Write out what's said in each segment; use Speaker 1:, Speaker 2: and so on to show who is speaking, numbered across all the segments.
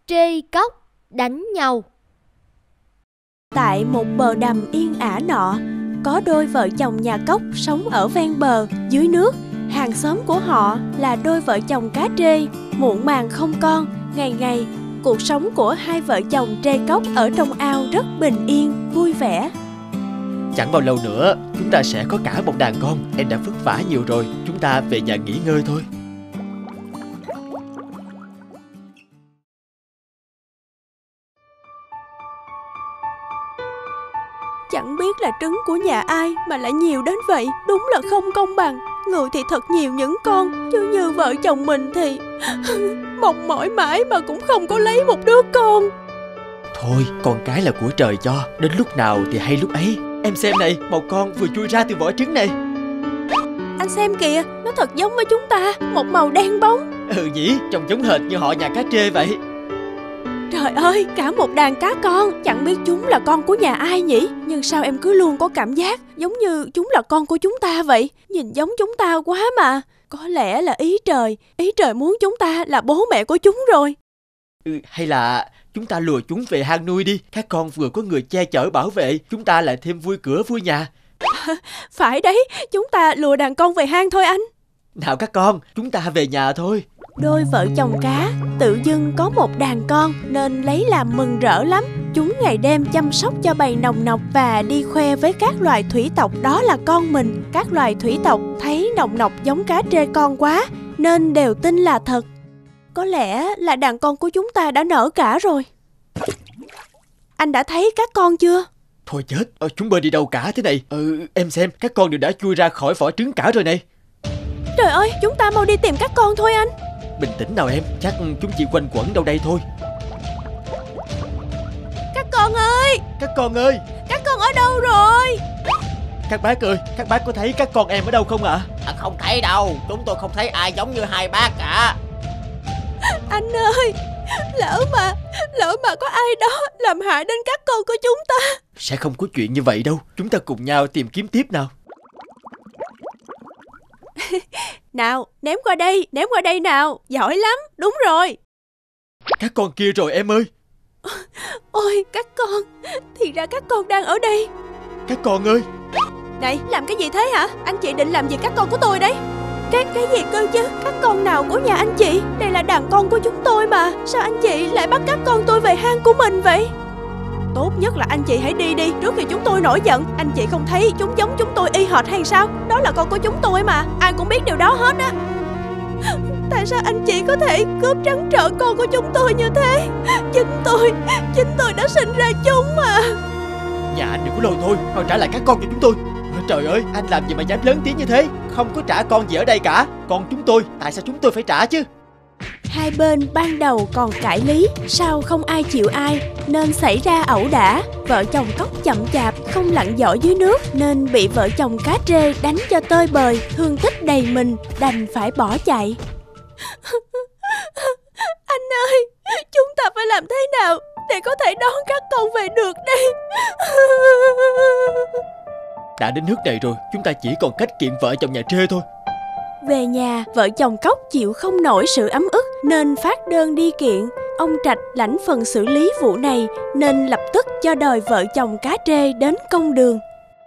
Speaker 1: trê cóc đánh nhau.
Speaker 2: Tại một bờ đầm yên ả nọ, có đôi vợ chồng nhà cóc sống ở ven bờ, dưới nước. Hàng xóm của họ là đôi vợ chồng cá trê, muộn màng không con. Ngày ngày, cuộc sống của hai vợ chồng trê cóc ở trong ao rất bình yên, vui vẻ.
Speaker 3: Chẳng bao lâu nữa, chúng ta sẽ có cả một đàn con. Em đã vất vả nhiều rồi, chúng ta về nhà nghỉ ngơi thôi.
Speaker 2: Chẳng biết là trứng của nhà ai mà lại nhiều đến vậy. Đúng là không công bằng. Người thì thật nhiều những con, chứ như vợ chồng mình thì mong mỏi mãi mà cũng không có lấy một đứa con.
Speaker 3: Thôi, con cái là của trời cho, đến lúc nào thì hay lúc ấy. Em xem này, một con vừa chui ra từ vỏ trứng này.
Speaker 2: Anh xem kìa, nó thật giống với chúng ta, một màu đen bóng.
Speaker 3: Ừ nhỉ, trông giống hệt như họ nhà cá trê vậy.
Speaker 2: Trời ơi, cả một đàn cá con. Chẳng biết chúng là con của nhà ai nhỉ? Nhưng sao em cứ luôn có cảm giác giống như chúng là con của chúng ta vậy? Nhìn giống chúng ta quá mà. Có lẽ là ý trời muốn chúng ta là bố mẹ của chúng rồi.
Speaker 3: Hay là chúng ta lùa chúng về hang nuôi đi. Các con vừa có người che chở bảo vệ, chúng ta lại thêm vui cửa vui nhà.
Speaker 2: Phải đấy, chúng ta lùa đàn con về hang thôi anh.
Speaker 3: Nào các con, chúng ta về nhà thôi.
Speaker 2: Đôi vợ chồng cá tự dưng có một đàn con nên lấy làm mừng rỡ lắm. Chúng ngày đêm chăm sóc cho bầy nòng nọc và đi khoe với các loài thủy tộc đó là con mình. Các loài thủy tộc thấy nòng nọc giống cá trê con quá nên đều tin là thật. Có lẽ là đàn con của chúng ta đã nở cả rồi. Anh đã thấy các con chưa?
Speaker 3: Thôi chết, chúng bơi đi đâu cả thế này? Em xem, các con đều đã chui ra khỏi vỏ trứng cả rồi này.
Speaker 2: Trời ơi, chúng ta mau đi tìm các con thôi anh.
Speaker 3: Bình tĩnh nào em, chắc chúng chỉ quanh quẩn đâu đây thôi.
Speaker 2: Các con ơi!
Speaker 3: Các con ơi!
Speaker 2: Các con ở đâu rồi?
Speaker 3: Các bác ơi, các bác có thấy các con em ở đâu không ạ?
Speaker 4: Không thấy đâu, chúng tôi không thấy ai giống như hai bác cả.
Speaker 2: Anh ơi, lỡ mà có ai đó làm hại đến các con của chúng ta.
Speaker 3: Sẽ không có chuyện như vậy đâu, chúng ta cùng nhau tìm kiếm tiếp nào.
Speaker 2: Nào, ném qua đây nào. Giỏi lắm, đúng rồi.
Speaker 3: Các con kia rồi em ơi.
Speaker 2: Ôi, các con, thì ra các con đang ở đây.
Speaker 3: Các con ơi.
Speaker 2: Này, làm cái gì thế hả? Anh chị định làm gì các con của tôi đấy? Cái gì cơ chứ? Các con nào của nhà anh chị? Đây là đàn con của chúng tôi mà. Sao anh chị lại bắt các con tôi về hang của mình vậy? Tốt nhất là anh chị hãy đi đi trước khi chúng tôi nổi giận. Anh chị không thấy chúng giống chúng tôi y hệt hay sao? Đó là con của chúng tôi mà. Ai cũng biết điều đó hết á. Tại sao anh chị có thể cướp trắng trợn con của chúng tôi như thế? Chính tôi đã sinh ra chúng mà.
Speaker 3: Nhà anh đừng có lôi thôi, mau trả lại các con cho chúng tôi. Trời ơi, anh làm gì mà dám lớn tiếng như thế? Không có trả con gì ở đây cả. Con chúng tôi, tại sao chúng tôi phải trả chứ?
Speaker 2: Hai bên ban đầu còn cãi lý, sau không ai chịu ai nên xảy ra ẩu đả. Vợ chồng cóc chậm chạp không lặn giỏi dưới nước nên bị vợ chồng cá trê đánh cho tơi bời, thương tích đầy mình, đành phải bỏ chạy. Anh ơi, chúng ta phải làm thế nào để có thể đón các con về được đây?
Speaker 3: Đã đến nước này rồi, chúng ta chỉ còn cách kiện vợ chồng nhà trê thôi.
Speaker 2: Về nhà, vợ chồng cóc chịu không nổi sự ấm ức nên phát đơn đi kiện. Ông Trạch lãnh phần xử lý vụ này nên lập tức cho đòi vợ chồng cá trê đến công đường.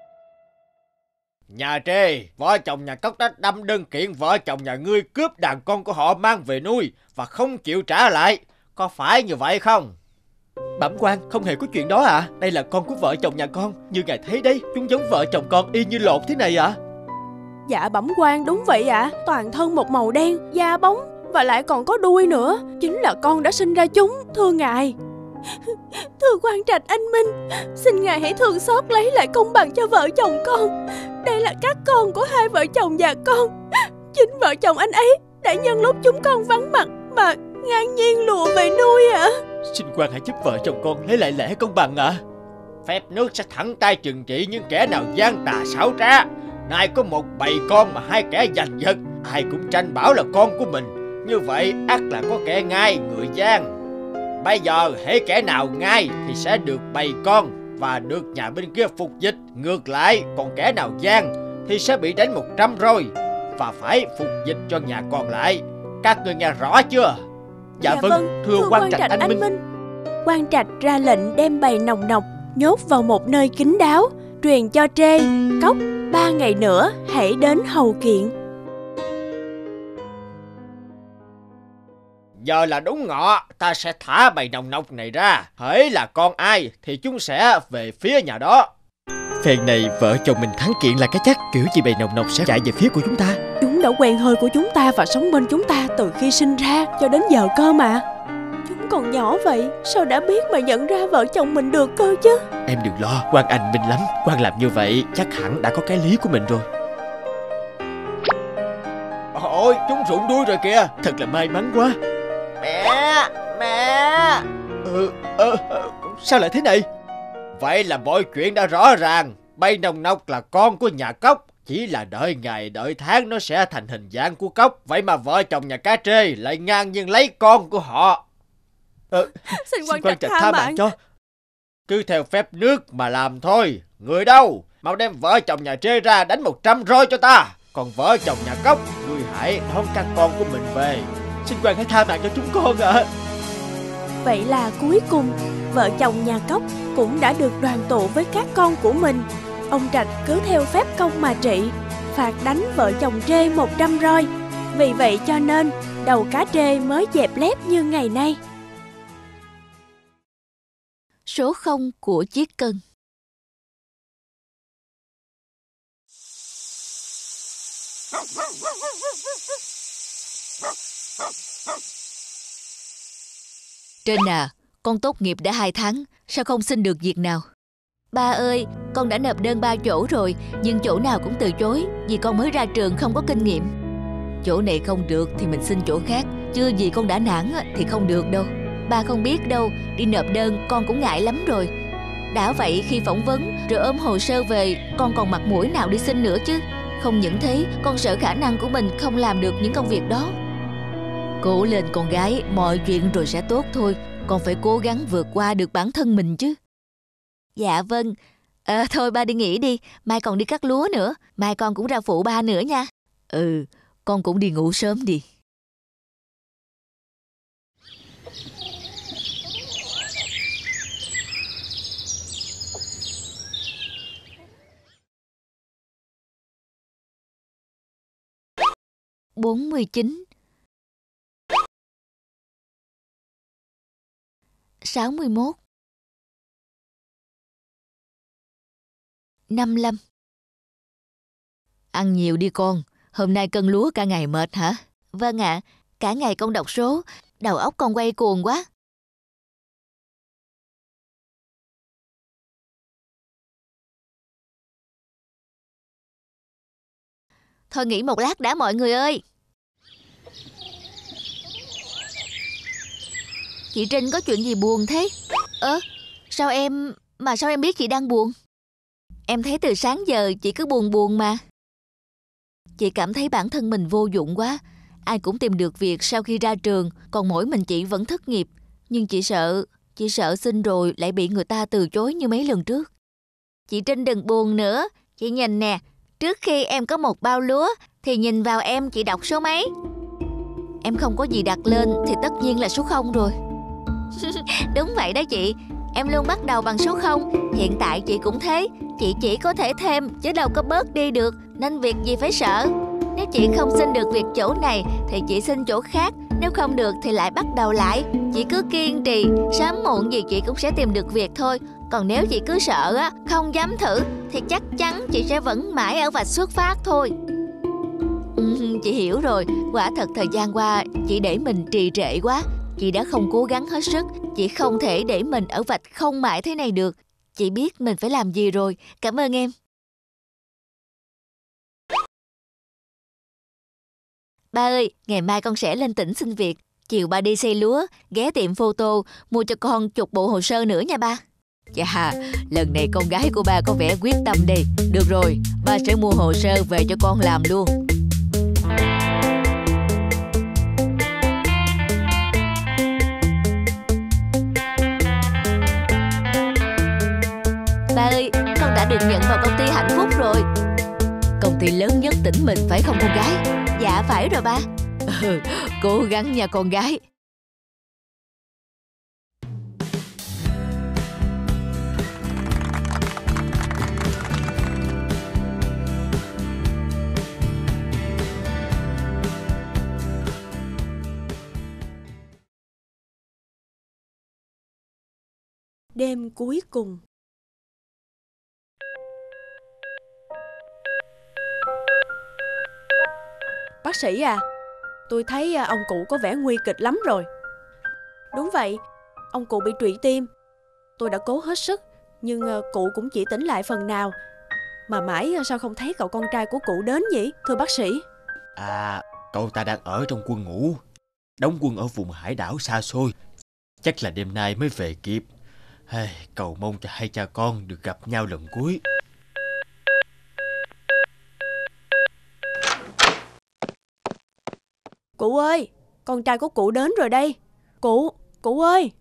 Speaker 4: Nhà trê, vợ chồng nhà cóc đã đâm đơn kiện vợ chồng nhà ngươi cướp đàn con của họ mang về nuôi và không chịu trả lại. Có phải như vậy không?
Speaker 3: Bẩm quan, không hề có chuyện đó ạ. Đây là con của vợ chồng nhà con. Như ngài thấy đấy, chúng giống vợ chồng con y như lột thế này ạ.
Speaker 2: Dạ bẩm quan, đúng vậy ạ. Toàn thân một màu đen, da bóng và lại còn có đuôi nữa. Chính là con đã sinh ra chúng, thưa ngài. Thưa quan Trạch Anh Minh, xin ngài hãy thương xót lấy lại công bằng cho vợ chồng con. Đây là các con của hai vợ chồng nhà con. Chính vợ chồng anh ấy đã nhân lúc chúng con vắng mặt mà ngang nhiên lùa về nuôi ạ.
Speaker 3: Xin quan hãy giúp vợ chồng con lấy lại lẽ công bằng ạ.
Speaker 4: Phép nước sẽ thẳng tay trừng trị những kẻ nào gian tà xảo trá. Nay có một bầy con mà hai kẻ giành giật, ai cũng tranh bảo là con của mình. Như vậy ắt là có kẻ ngai người gian. Bây giờ hễ kẻ nào ngai thì sẽ được bầy con và được nhà bên kia phục dịch. Ngược lại, còn kẻ nào gian thì sẽ bị đánh 100 roi và phải phục dịch cho nhà còn lại. Các người nghe rõ chưa?
Speaker 3: Dạ vâng, thưa quan trạch anh Minh.
Speaker 2: Quan trạch ra lệnh đem bầy nòng nọc nhốt vào một nơi kín đáo, truyền cho Trê, Cóc 3 ngày nữa hãy đến hầu kiện.
Speaker 4: Giờ là đúng ngọ, ta sẽ thả bầy nòng nọc này ra. Hễ là con ai thì chúng sẽ về phía nhà đó.
Speaker 3: Phen này vợ chồng mình thắng kiện là cái chắc. Kiểu gì bầy nòng nọc sẽ chạy về phía của chúng ta.
Speaker 2: Chúng đã quen hơi của chúng ta và sống bên chúng ta từ khi sinh ra cho đến giờ cơ mà. Chúng còn nhỏ vậy, sao đã biết mà nhận ra vợ chồng mình được cơ chứ?
Speaker 3: Em đừng lo, quan anh minh lắm. Quan làm như vậy chắc hẳn đã có cái lý của mình rồi.
Speaker 4: Ôi, chúng rụng đuôi rồi kìa.
Speaker 3: Thật là may mắn quá.
Speaker 4: Mẹ.
Speaker 3: Sao lại thế này?
Speaker 4: Vậy là mọi chuyện đã rõ ràng. Bầy nòng nọc là con của nhà Cóc. Chỉ là đợi ngày đợi tháng nó sẽ thành hình dạng của Cóc. Vậy mà vợ chồng nhà Cá Trê lại ngang nhiên lấy con của họ.
Speaker 2: Xin quan trạch tha mạng
Speaker 3: cho.
Speaker 4: Cứ theo phép nước mà làm thôi. Người đâu? Mau đem vợ chồng nhà Trê ra đánh 100 roi cho ta. Còn vợ chồng nhà Cóc, ngươi hãy đón các con của mình về.
Speaker 3: Xin quan hãy tha mạng cho chúng con ạ.
Speaker 2: Vậy là cuối cùng vợ chồng nhà Cóc cũng đã được đoàn tụ với các con của mình. Ông Trạch cứ theo phép công mà trị, phạt đánh vợ chồng Trê 100 roi. Vì vậy cho nên đầu Cá Trê mới dẹp lép như ngày nay.
Speaker 5: Số 0 của chiếc cân. Trên à, con tốt nghiệp đã 2 tháng, sao không xin được việc nào? Ba ơi, con đã nộp đơn 3 chỗ rồi, nhưng chỗ nào cũng từ chối, vì con mới ra trường không có kinh nghiệm. Chỗ này không được thì mình xin chỗ khác, chưa gì con đã nản thì không được đâu. Ba không biết đâu, đi nộp đơn con cũng ngại lắm rồi. Đã vậy khi phỏng vấn rồi ôm hồ sơ về, con còn mặt mũi nào đi xin nữa chứ. Không những thế, con sợ khả năng của mình không làm được những công việc đó. Cố lên con gái, mọi chuyện rồi sẽ tốt thôi. Con phải cố gắng vượt qua được bản thân mình chứ. Dạ vâng. Thôi ba đi nghỉ đi, mai còn đi cắt lúa nữa. Mai con cũng ra phụ ba nữa nha. Ừ, con cũng đi ngủ sớm đi. Bốn 49 61 55. Ăn nhiều đi con, hôm nay cân lúa cả ngày mệt hả? Vâng ạ, cả ngày con đọc số, đầu óc con quay cuồng quá. Thôi nghỉ một lát đã mọi người ơi. Chị Trinh có chuyện gì buồn thế? Sao em biết chị đang buồn? Em thấy từ sáng giờ chị cứ buồn buồn mà. Chị cảm thấy bản thân mình vô dụng quá. Ai cũng tìm được việc sau khi ra trường, còn mỗi mình chị vẫn thất nghiệp. Nhưng chị sợ xin rồi lại bị người ta từ chối như mấy lần trước. Chị Trinh đừng buồn nữa. Chị nhìn nè, trước khi em có một bao lúa thì nhìn vào em chị đọc số mấy? Em không có gì đặt lên thì tất nhiên là số 0 rồi. Đúng vậy đó chị, em luôn bắt đầu bằng số 0. Hiện tại chị cũng thế, chị chỉ có thể thêm chứ đâu có bớt đi được, nên việc gì phải sợ. Nếu chị không xin được việc chỗ này thì chị xin chỗ khác, nếu không được thì lại bắt đầu lại. Chị cứ kiên trì, sớm muộn gì chị cũng sẽ tìm được việc thôi. Còn nếu chị cứ sợ á, không dám thử thì chắc chắn chị sẽ vẫn mãi ở vạch xuất phát thôi. Chị hiểu rồi, quả thật thời gian qua chị để mình trì trệ quá. Chị đã không cố gắng hết sức. Chị không thể để mình ở vạch không mãi thế này được. Chị biết mình phải làm gì rồi. Cảm ơn em. Ba ơi, ngày mai con sẽ lên tỉnh xin việc. Chiều ba đi xây lúa, ghé tiệm photo, mua cho con chục bộ hồ sơ nữa nha ba. Chà, lần này con gái của ba có vẻ quyết tâm đây. Được rồi, ba sẽ mua hồ sơ về cho con làm luôn. Ba ơi, con đã được nhận vào công ty Hạnh Phúc rồi. Công ty lớn nhất tỉnh mình phải không con gái? Dạ phải rồi ba. Cố gắng nha con gái.
Speaker 2: Đêm cuối cùng. Bác sĩ à, tôi thấy ông cụ có vẻ nguy kịch lắm rồi. Đúng vậy, ông cụ bị trụy tim. Tôi đã cố hết sức, nhưng cụ cũng chỉ tỉnh lại phần nào. Mà mãi sao không thấy cậu con trai của cụ đến nhỉ, thưa bác sĩ?
Speaker 3: À, cậu ta đang ở trong quân ngũ, đóng quân ở vùng hải đảo xa xôi. Chắc là đêm nay mới về kịp. Cầu mong cho hai cha con được gặp nhau lần cuối.
Speaker 2: Cụ ơi, con trai của cụ đến rồi đây. Cụ ơi.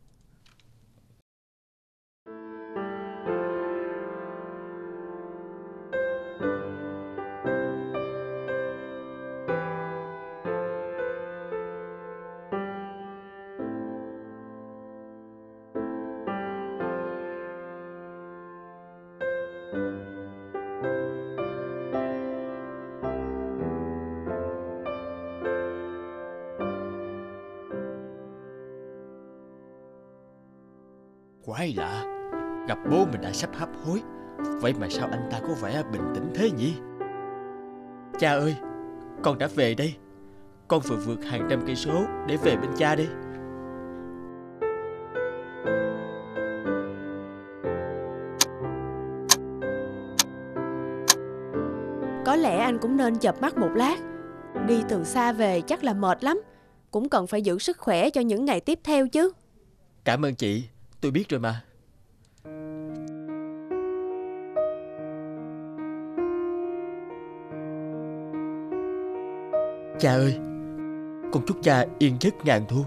Speaker 3: Quái lạ, gặp bố mình đã sắp hấp hối, vậy mà sao anh ta có vẻ bình tĩnh thế nhỉ? Cha ơi, con đã về đây. Con vừa vượt hàng trăm cây số để về bên cha đây.
Speaker 2: Có lẽ anh cũng nên chợp mắt một lát. Đi từ xa về chắc là mệt lắm. Cũng cần phải giữ sức khỏe cho những ngày tiếp theo chứ.
Speaker 3: Cảm ơn chị, tôi biết rồi mà. Cha ơi, con chúc cha yên giấc ngàn thu.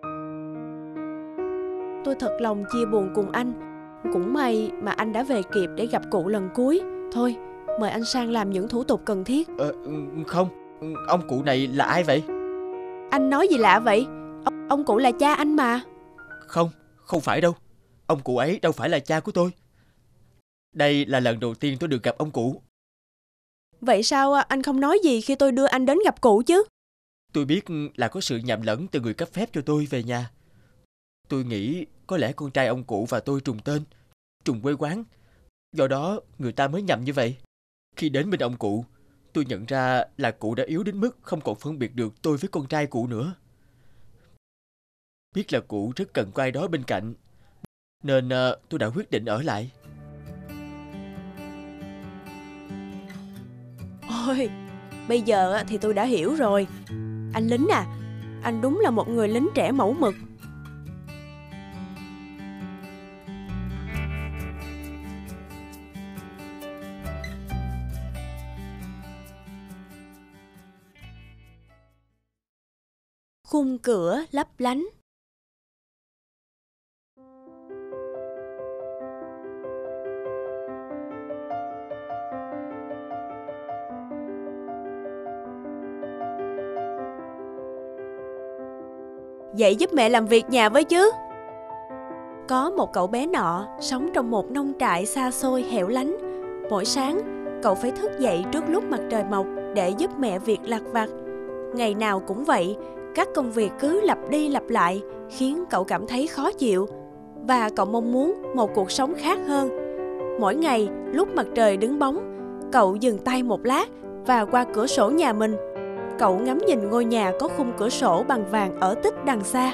Speaker 2: Tôi thật lòng chia buồn cùng anh. Cũng may mà anh đã về kịp để gặp cụ lần cuối. Thôi, mời anh sang làm những thủ tục cần thiết.
Speaker 3: Không, ông cụ này là ai vậy?
Speaker 2: Anh nói gì lạ vậy? Ông cụ là cha anh mà.
Speaker 3: Không phải đâu. Ông cụ ấy đâu phải là cha của tôi. Đây là lần đầu tiên tôi được gặp ông cụ.
Speaker 2: Vậy sao anh không nói gì khi tôi đưa anh đến gặp cụ chứ?
Speaker 3: Tôi biết là có sự nhầm lẫn từ người cấp phép cho tôi về nhà. Tôi nghĩ có lẽ con trai ông cụ và tôi trùng tên, trùng quê quán. Do đó người ta mới nhầm như vậy. Khi đến bên ông cụ, tôi nhận ra là cụ đã yếu đến mức không còn phân biệt được tôi với con trai cụ nữa. Biết là cụ rất cần có ai đó bên cạnh, nên tôi đã quyết định ở lại.
Speaker 2: Ôi, bây giờ thì tôi đã hiểu rồi. Anh lính à, anh đúng là một người lính trẻ mẫu mực. Khung cửa lấp lánh. Dậy giúp mẹ làm việc nhà với chứ. Có một cậu bé nọ sống trong một nông trại xa xôi hẻo lánh. Mỗi sáng, cậu phải thức dậy trước lúc mặt trời mọc để giúp mẹ việc lặt vặt. Ngày nào cũng vậy, các công việc cứ lặp đi lặp lại khiến cậu cảm thấy khó chịu. Và cậu mong muốn một cuộc sống khác hơn. Mỗi ngày, lúc mặt trời đứng bóng, cậu dừng tay một lát và qua cửa sổ nhà mình. Cậu ngắm nhìn ngôi nhà có khung cửa sổ bằng vàng ở tích đằng xa.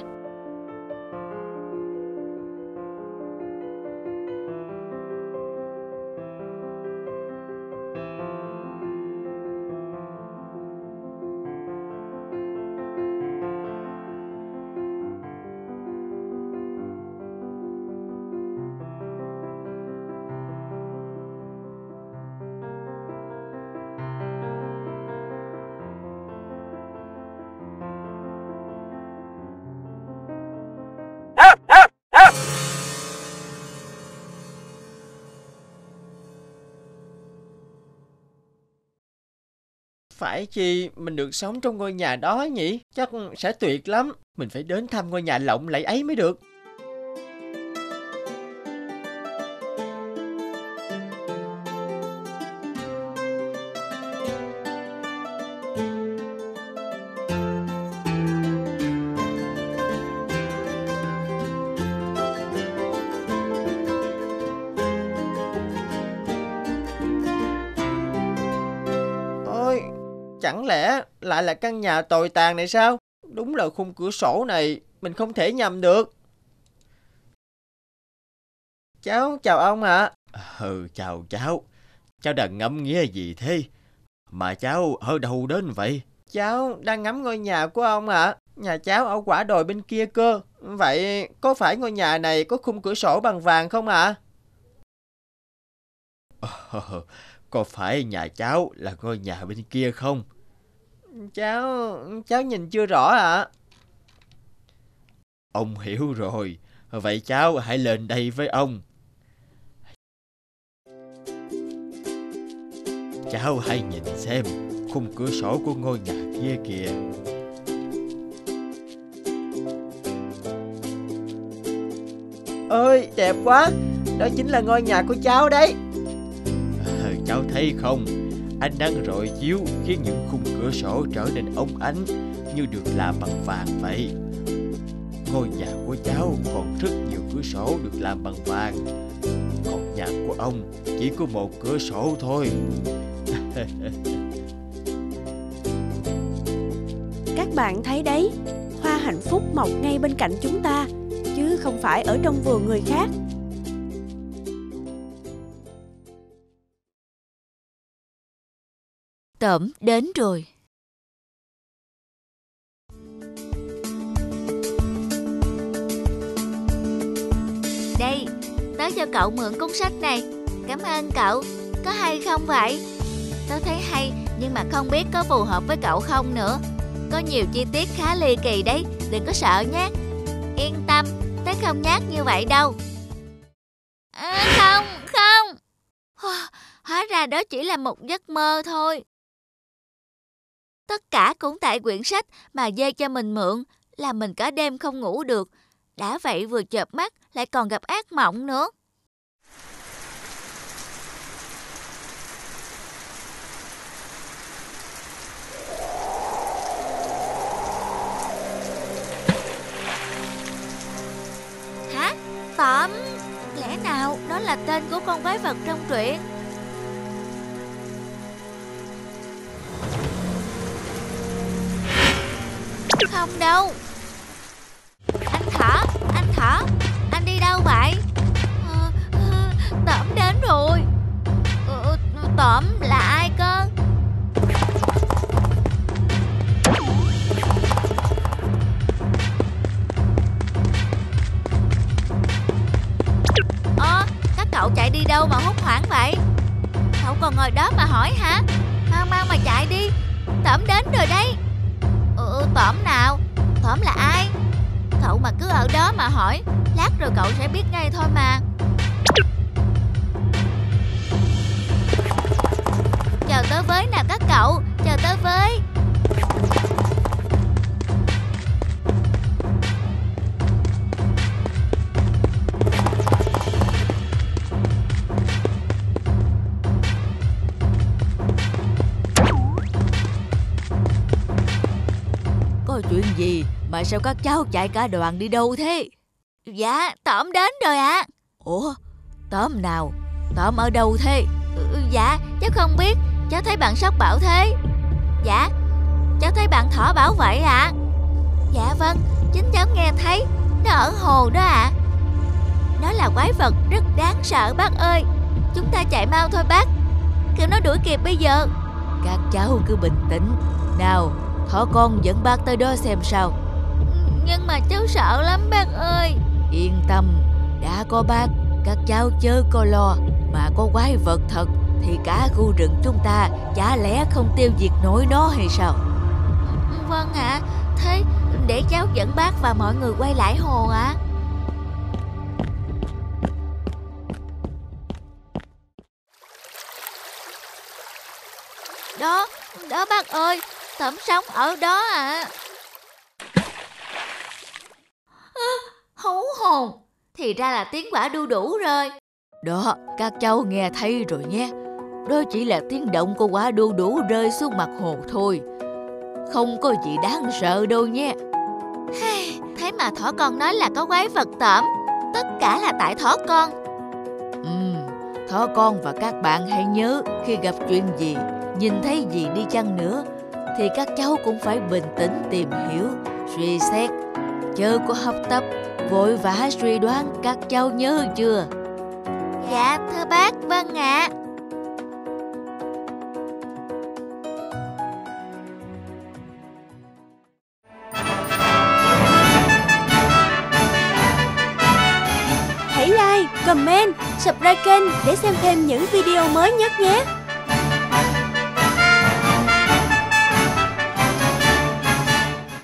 Speaker 3: Phải chi mình được sống trong ngôi nhà đó nhỉ? Chắc sẽ tuyệt lắm. Mình phải đến thăm ngôi nhà lộng lẫy ấy mới được. Chẳng lẽ lại là căn nhà tồi tàn này sao? Đúng là khung cửa sổ này mình không thể nhầm được. Cháu chào ông ạ.
Speaker 4: Chào cháu. Cháu đang ngẫm nghĩa gì thế? Mà cháu ở đâu đến vậy?
Speaker 3: Cháu đang ngắm ngôi nhà của ông ạ. Nhà cháu ở quả đồi bên kia cơ. Vậy có phải ngôi nhà này có khung cửa sổ bằng vàng không ạ?
Speaker 4: Có phải nhà cháu là ngôi nhà bên kia không?
Speaker 3: Cháu nhìn chưa rõ ạ.
Speaker 4: Ông hiểu rồi. Vậy cháu hãy lên đây với ông. Cháu hãy nhìn xem khung cửa sổ của ngôi nhà kia kìa.
Speaker 3: Ôi, đẹp quá. Đó chính là ngôi nhà của cháu đấy.
Speaker 4: Cháu thấy không? Ánh nắng rọi chiếu khiến những khung cửa sổ trở nên óng ánh như được làm bằng vàng vậy. Ngôi nhà của cháu còn rất nhiều cửa sổ được làm bằng vàng. Còn nhà của ông chỉ có một cửa sổ thôi.
Speaker 2: Các bạn thấy đấy, hoa hạnh phúc mọc ngay bên cạnh chúng ta, chứ không phải ở trong vườn người khác.
Speaker 5: Tởm đến rồi. Đây, tớ cho cậu mượn cuốn sách này. Cảm ơn cậu. Có hay không vậy? Tớ thấy hay, nhưng mà không biết có phù hợp với cậu không nữa. Có nhiều chi tiết khá ly kỳ đấy, đừng có sợ nhé. Yên tâm, tớ không nhát như vậy đâu. Không. Hóa ra đó chỉ là một giấc mơ thôi. Tất cả cũng tại quyển sách mà Dê cho mình mượn, làm mình cả đêm không ngủ được. Đã vậy vừa chợp mắt lại còn gặp ác mộng nữa. Hả? Tởm? Lẽ nào đó là tên của con quái vật trong truyện? Không đâu. Anh Thỏ, anh đi đâu vậy? Tởm đến rồi. Tởm là ai cơ? Các cậu chạy đi đâu mà hốt hoảng vậy? Cậu còn ngồi đó mà hỏi hả? Mau mà chạy đi. Tởm đến rồi đấy. Tởm nào? Tởm là ai? Cậu mà cứ ở đó mà hỏi, lát rồi cậu sẽ biết ngay thôi mà. Chờ tớ với nào các cậu, chờ tớ với. Có chuyện gì mà sao các cháu chạy cả đoàn đi đâu thế? Dạ, Tởm đến rồi ạ. Ủa, Tởm nào? Tởm ở đâu thế? Dạ, cháu không biết. Cháu thấy bạn Sóc bảo thế. Dạ, cháu thấy bạn Thỏ bảo vậy ạ. Dạ vâng, chính cháu nghe thấy. Nó ở hồ đó ạ. Nó là quái vật rất đáng sợ bác ơi. Chúng ta chạy mau thôi bác, kêu nó đuổi kịp bây giờ. Các cháu cứ bình tĩnh. Nào, Thỏ con dẫn bác tới đó xem sao. Nhưng mà cháu sợ lắm bác ơi. Yên tâm, đã có bác, các cháu chớ có lo. Mà có quái vật thật thì cả khu rừng chúng ta chả lẽ không tiêu diệt nổi nó hay sao? Vâng ạ. Thế để cháu dẫn bác và mọi người quay lại hồ ạ. Đó bác ơi, Tởm sống ở đó ạ. Hú hồn, thì ra là tiếng quả đu đủ rồi. Đó, các cháu nghe thấy rồi nhé. Đó chỉ là tiếng động của quả đu đủ rơi xuống mặt hồ thôi. Không có gì đáng sợ đâu nhé. Thế mà Thỏ con nói là có quái vật Tởm. Tất cả là tại Thỏ con. Thỏ con và các bạn hãy nhớ, khi gặp chuyện gì, nhìn thấy gì đi chăng nữa, thì các cháu cũng phải bình tĩnh tìm hiểu, suy xét, chớ có hấp tấp, vội vã suy đoán, các cháu nhớ chưa? Dạ thưa bác, vâng ạ.
Speaker 2: Hãy like, comment, subscribe kênh để xem thêm những video mới nhất nhé.